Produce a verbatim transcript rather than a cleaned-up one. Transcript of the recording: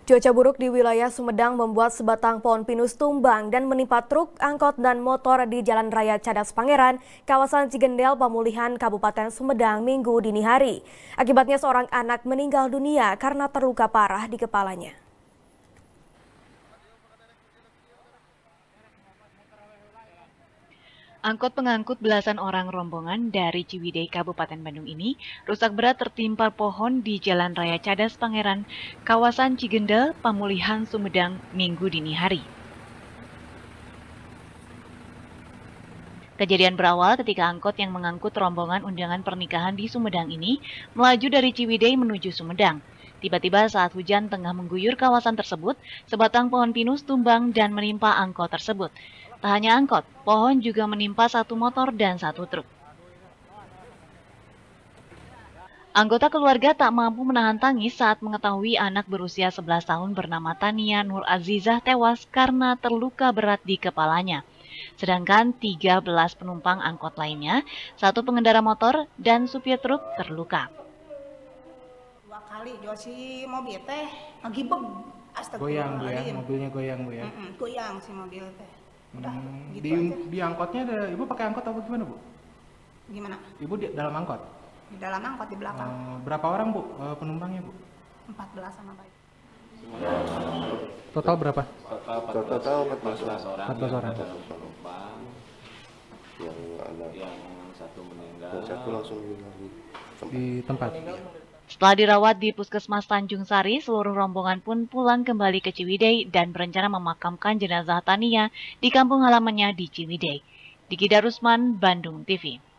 Cuaca buruk di wilayah Sumedang membuat sebatang pohon pinus tumbang dan menimpa truk, angkot, dan motor di Jalan Raya Cadas Pangeran, kawasan Cigendel, Pamulihan, Kabupaten Sumedang, Minggu dini hari. Akibatnya seorang anak meninggal dunia karena terluka parah di kepalanya. Angkot pengangkut belasan orang rombongan dari Ciwidey, Kabupaten Bandung ini rusak berat tertimpa pohon di Jalan Raya Cadas Pangeran, kawasan Cigendel, Pamulihan, Sumedang, Minggu dini hari. Kejadian berawal ketika angkot yang mengangkut rombongan undangan pernikahan di Sumedang ini melaju dari Ciwidey menuju Sumedang. Tiba-tiba saat hujan tengah mengguyur kawasan tersebut, sebatang pohon pinus tumbang dan menimpa angkot tersebut. Tak hanya angkot, pohon juga menimpa satu motor dan satu truk. Anggota keluarga tak mampu menahan tangis saat mengetahui anak berusia sebelas tahun bernama Tania Nur Azizah tewas karena terluka berat di kepalanya. Sedangkan tiga belas penumpang angkot lainnya, satu pengendara motor dan supir truk terluka. Dua kali jual si mobil teh ngagibeg. Goyang bu ya, mobilnya goyang bu ya. Mm -mm, goyang si mobil teh. Udah Hmm, gitu di, aja. di angkotnya ada, ibu pakai angkot apa gimana bu? Gimana? Ibu di dalam angkot? Di dalam angkot di belakang. Uh, berapa orang bu uh, penumpangnya bu? empat belas sama baik. Total berapa? Total total empat belas orang. empat belas orang. Ada penumpang yang anak yang satu meninggal. yang satu langsung meninggal di tempat. Di tempat. Setelah dirawat di Puskesmas Tanjung Sari, seluruh rombongan pun pulang kembali ke Ciwidey dan berencana memakamkan jenazah Tania di kampung halamannya di Ciwidey. Diki Darusman, Bandung T V.